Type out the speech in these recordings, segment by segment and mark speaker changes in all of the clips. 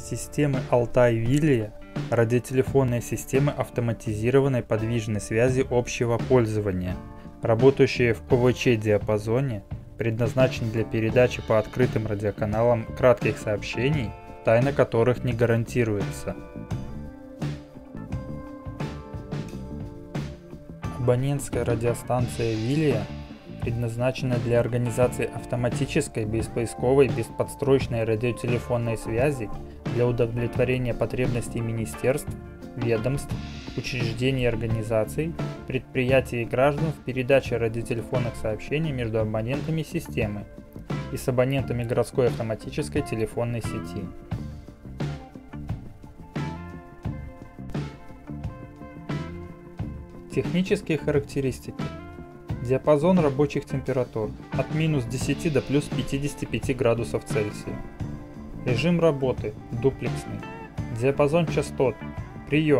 Speaker 1: Системы Алтай-Вилия – радиотелефонные системы автоматизированной подвижной связи общего пользования, работающие в ОВЧ-диапазоне, предназначены для передачи по открытым радиоканалам кратких сообщений, тайна которых не гарантируется. Абонентская радиостанция Вилия предназначена для организации автоматической, беспоисковой, бесподстроечной радиотелефонной связи для удовлетворения потребностей министерств, ведомств, учреждений и организаций, предприятий и граждан в передаче радиотелефонных сообщений между абонентами системы и с абонентами городской автоматической телефонной сети. Технические характеристики. Диапазон рабочих температур от минус 10 до плюс 55 градусов Цельсия. Режим работы дуплексный. Диапазон частот. Прием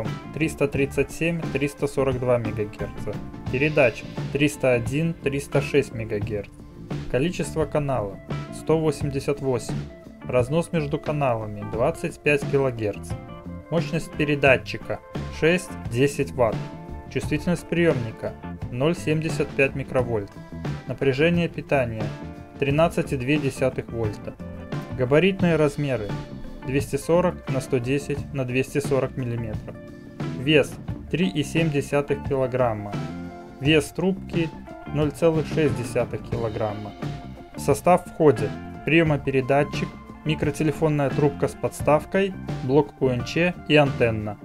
Speaker 1: 337-342 МГц. Передача 301-306 МГц. Количество каналов 188. Разнос между каналами 25 кГц. Мощность передатчика 6-10 Вт. Чувствительность приемника 0,75 микровольт. Напряжение питания 13,2 вольта. Габаритные размеры 240 на 110 на 240 мм. Вес 3,7 кг. Вес трубки 0,6 кг. В состав входит приемопередатчик, микротелефонная трубка с подставкой, блок УНЧ и антенна.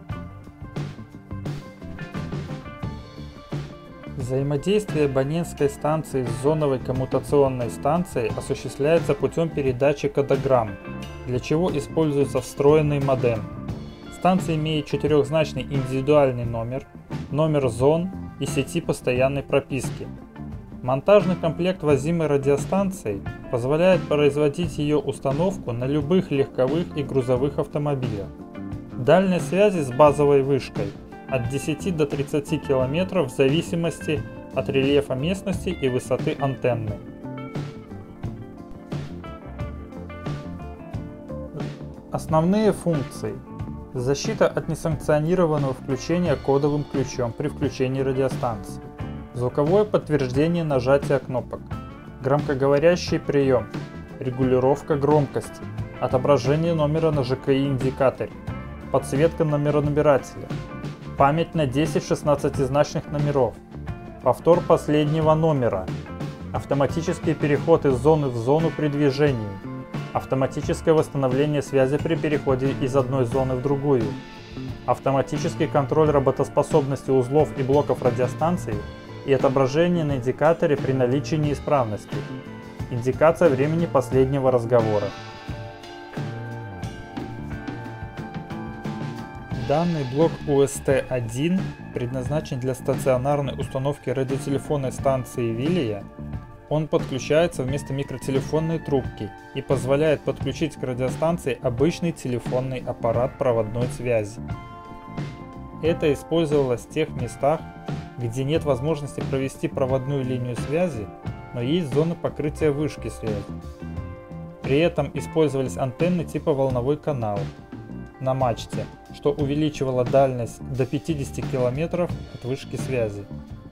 Speaker 1: Взаимодействие абонентской станции с зоновой коммутационной станцией осуществляется путем передачи кодограмм, для чего используется встроенный модем. Станция имеет четырехзначный индивидуальный номер, номер зон и сети постоянной прописки. Монтажный комплект возимой радиостанции позволяет производить ее установку на любых легковых и грузовых автомобилях. Дальность связи с базовой вышкой от 10 до 30 км в зависимости от рельефа местности и высоты антенны. Основные функции. Защита от несанкционированного включения кодовым ключом при включении радиостанции. Звуковое подтверждение нажатия кнопок. Громкоговорящий прием. Регулировка громкости. Отображение номера на ЖКИ-индикаторе. Подсветка номера набирателя. Память на 10 16-значных номеров. Повтор последнего номера. Автоматический переход из зоны в зону при движении. Автоматическое восстановление связи при переходе из одной зоны в другую. Автоматический контроль работоспособности узлов и блоков радиостанции и отображение на индикаторе при наличии неисправности. Индикация времени последнего разговора. Данный блок УСТ-1 предназначен для стационарной установки радиотелефонной станции Вилия. Он подключается вместо микротелефонной трубки и позволяет подключить к радиостанции обычный телефонный аппарат проводной связи. Это использовалось в тех местах, где нет возможности провести проводную линию связи, но есть зоны покрытия вышки связи. При этом использовались антенны типа волновой канал на мачте, что увеличивало дальность до 50 км от вышки связи.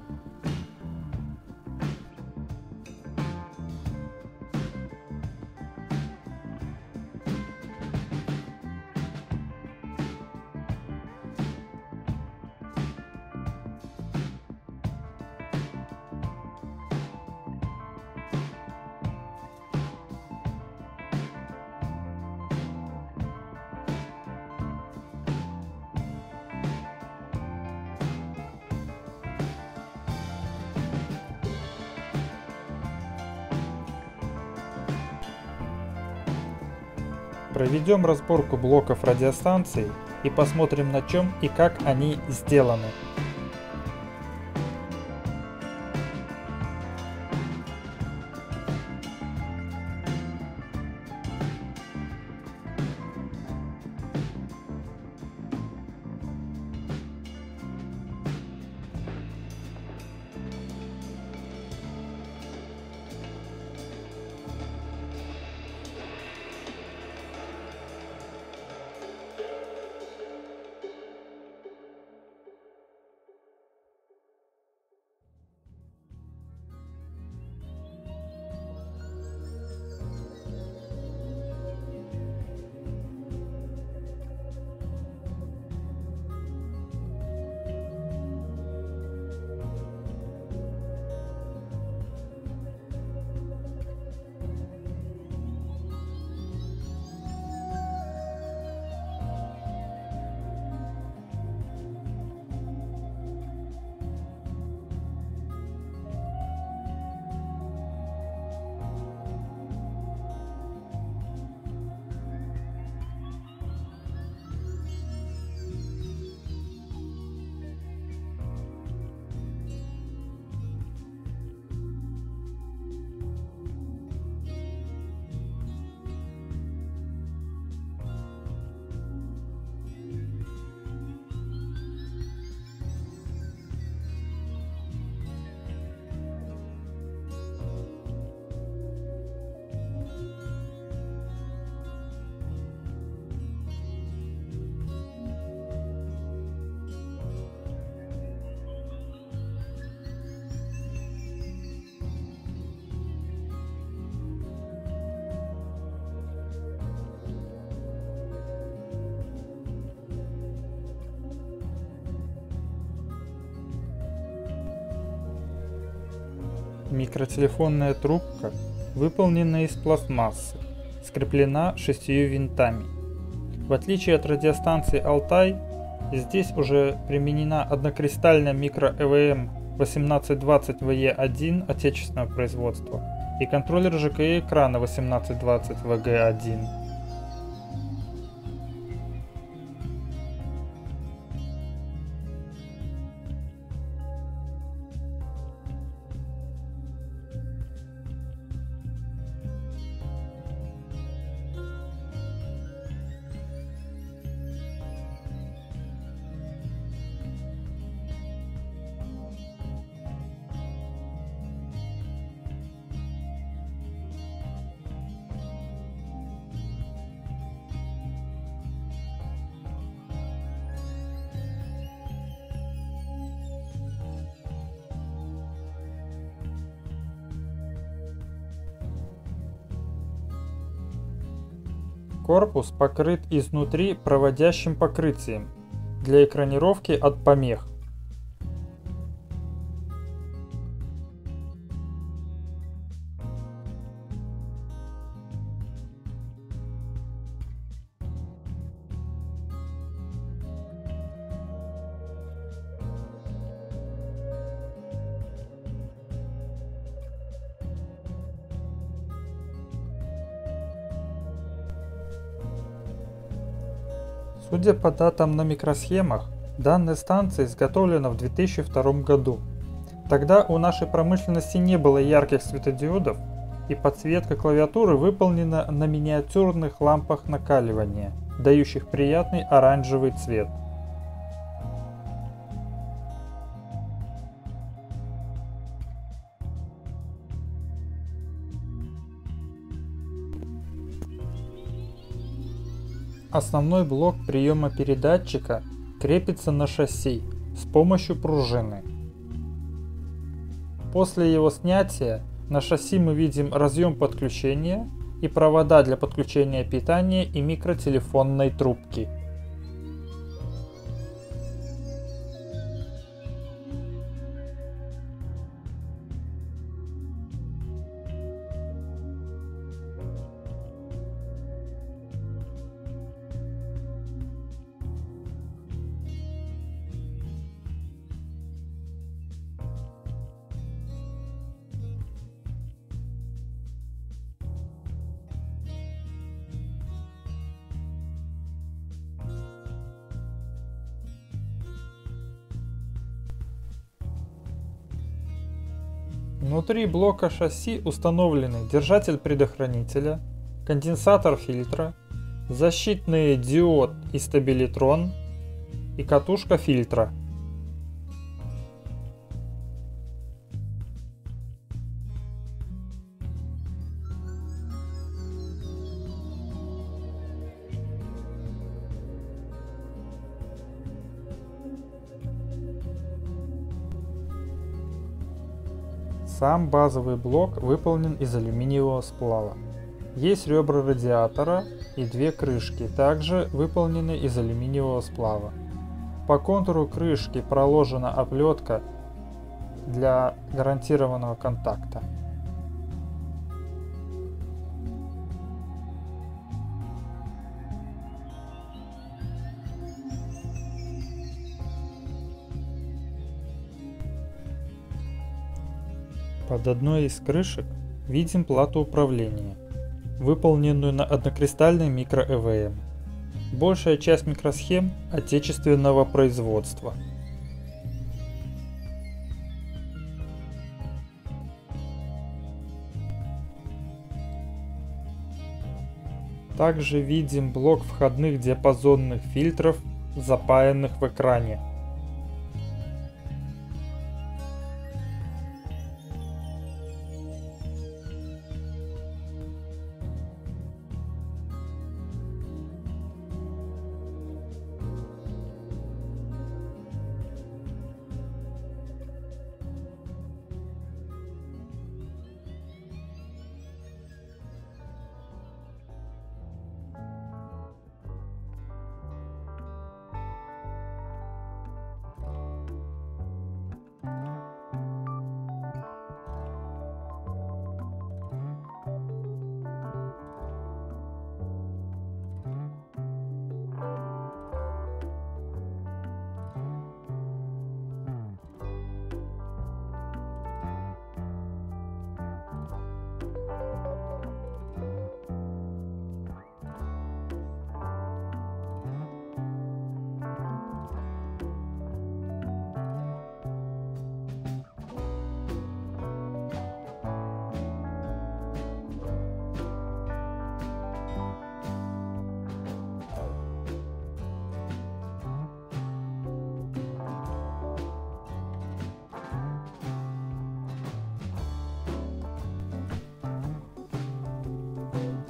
Speaker 1: Проведем разборку блоков радиостанций и посмотрим, на чем и как они сделаны. Микротелефонная трубка выполнена из пластмассы, скреплена 6 винтами. В отличие от радиостанции «Алтай», здесь уже применена однокристальная микро-ЭВМ 1820 VE1 отечественного производства и контроллер ЖКИ экрана 1820 VG1. Корпус покрыт изнутри проводящим покрытием для экранировки от помех. Судя по датам на микросхемах, данная станция изготовлена в 2002 году. Тогда у нашей промышленности не было ярких светодиодов, и подсветка клавиатуры выполнена на миниатюрных лампах накаливания, дающих приятный оранжевый цвет. Основной блок приема передатчика крепится на шасси с помощью пружины. После его снятия на шасси мы видим разъем подключения и провода для подключения питания и микротелефонной трубки. Внутри блока шасси установлены держатель предохранителя, конденсатор фильтра, защитный диод и стабилитрон и катушка фильтра. Сам базовый блок выполнен из алюминиевого сплава. Есть ребра радиатора и две крышки, также выполнены из алюминиевого сплава. По контуру крышки проложена оплетка для гарантированного контакта. Под одной из крышек видим плату управления, выполненную на однокристальной микро-ЭВМ. Большая часть микросхем отечественного производства. Также видим блок входных диапазонных фильтров, запаянных в экране.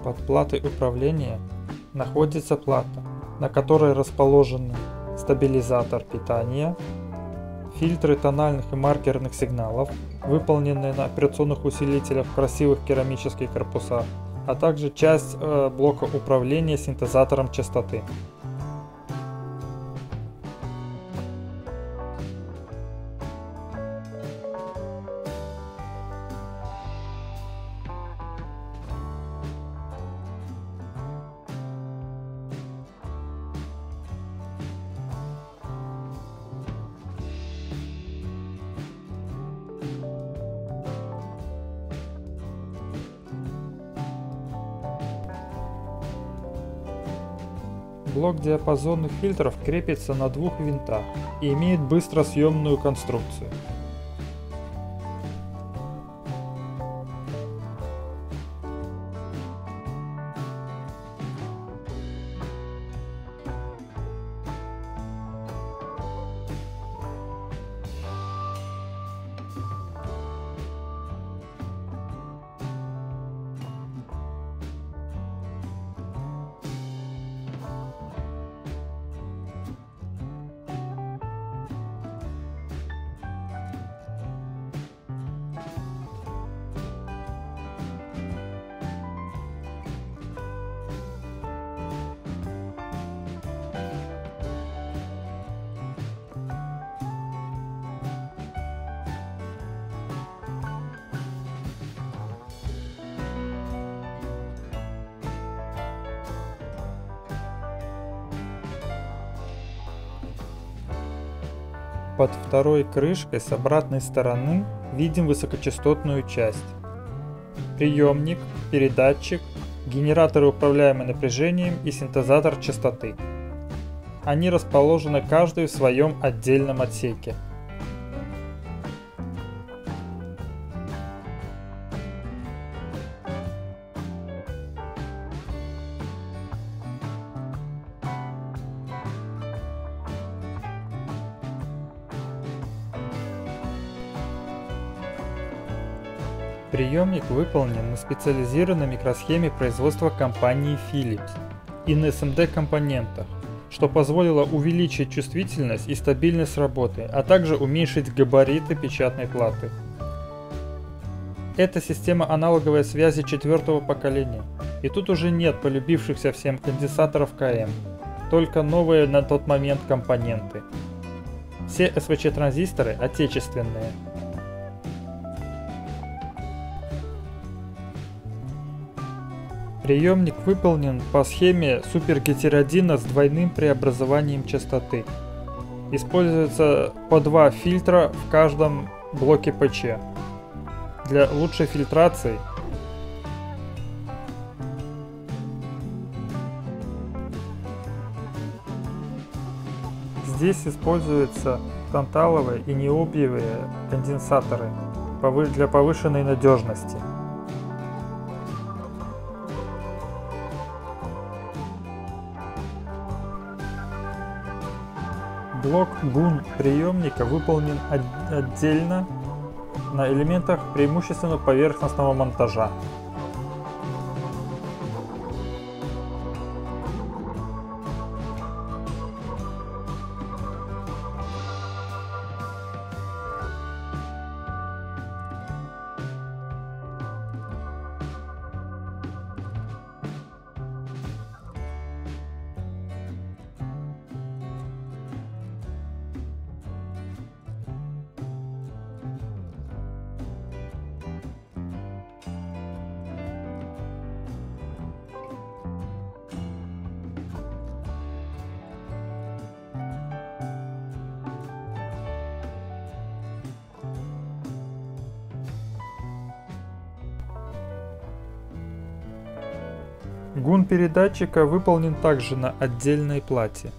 Speaker 1: Под платой управления находится плата, на которой расположены стабилизатор питания, фильтры тональных и маркерных сигналов, выполненные на операционных усилителях в красивых керамических корпусах, а также часть блока управления синтезатором частоты. Блок диапазонных фильтров крепится на двух винтах и имеет быстросъемную конструкцию. Под второй крышкой с обратной стороны видим высокочастотную часть. Приемник, передатчик, генераторы, управляемые напряжением, и синтезатор частоты. Они расположены каждый в своем отдельном отсеке. Приемник выполнен на специализированной микросхеме производства компании Philips и на SMD-компонентах, что позволило увеличить чувствительность и стабильность работы, а также уменьшить габариты печатной платы. Это система аналоговой связи 4-го поколения, и тут уже нет полюбившихся всем конденсаторов КМ, только новые на тот момент компоненты. Все СВЧ-транзисторы отечественные. Приемник выполнен по схеме супергетеродина с двойным преобразованием частоты. Используется по два фильтра в каждом блоке ПЧ. Для лучшей фильтрации здесь используются танталовые и необиевые конденсаторы для повышенной надежности. Блок GUN приемника выполнен отдельно на элементах преимущественно поверхностного монтажа. Гун передатчика выполнен также на отдельной плате.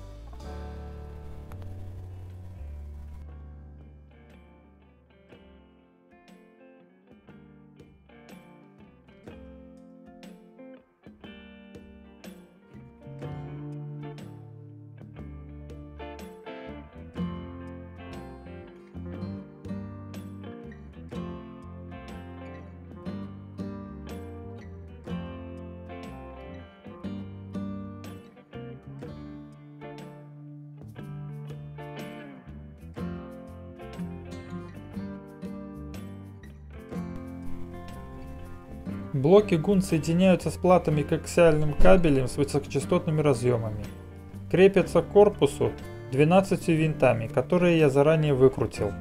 Speaker 1: Блоки ГУН соединяются с платами коаксиальным кабелем с высокочастотными разъемами. Крепятся к корпусу 12 винтами, которые я заранее выкрутил.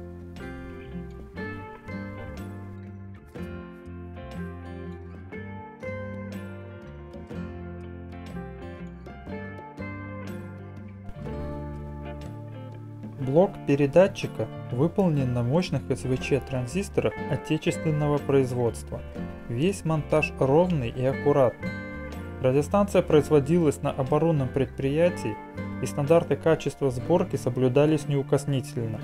Speaker 1: Блок передатчика выполнен на мощных СВЧ-транзисторах отечественного производства. Весь монтаж ровный и аккуратный. Радиостанция производилась на оборонном предприятии, и стандарты качества сборки соблюдались неукоснительно.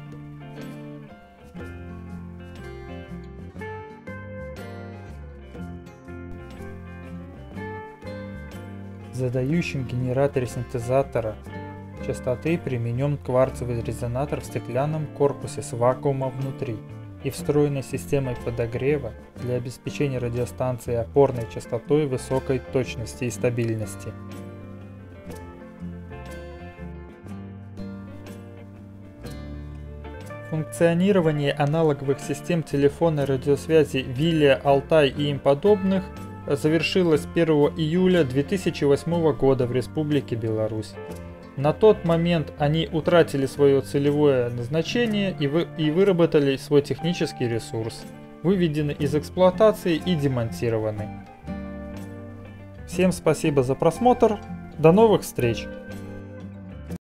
Speaker 1: В задающем генераторе синтезатора частоты применен кварцевый резонатор в стеклянном корпусе с вакуумом внутри и встроенной системой подогрева для обеспечения радиостанции опорной частотой высокой точности и стабильности. Функционирование аналоговых систем телефонной радиосвязи Вилия, Алтай и им подобных завершилось 1 июля 2008 года в Республике Беларусь. На тот момент они утратили свое целевое назначение и выработали свой технический ресурс, выведены из эксплуатации и демонтированы. Всем спасибо за просмотр, до новых встреч!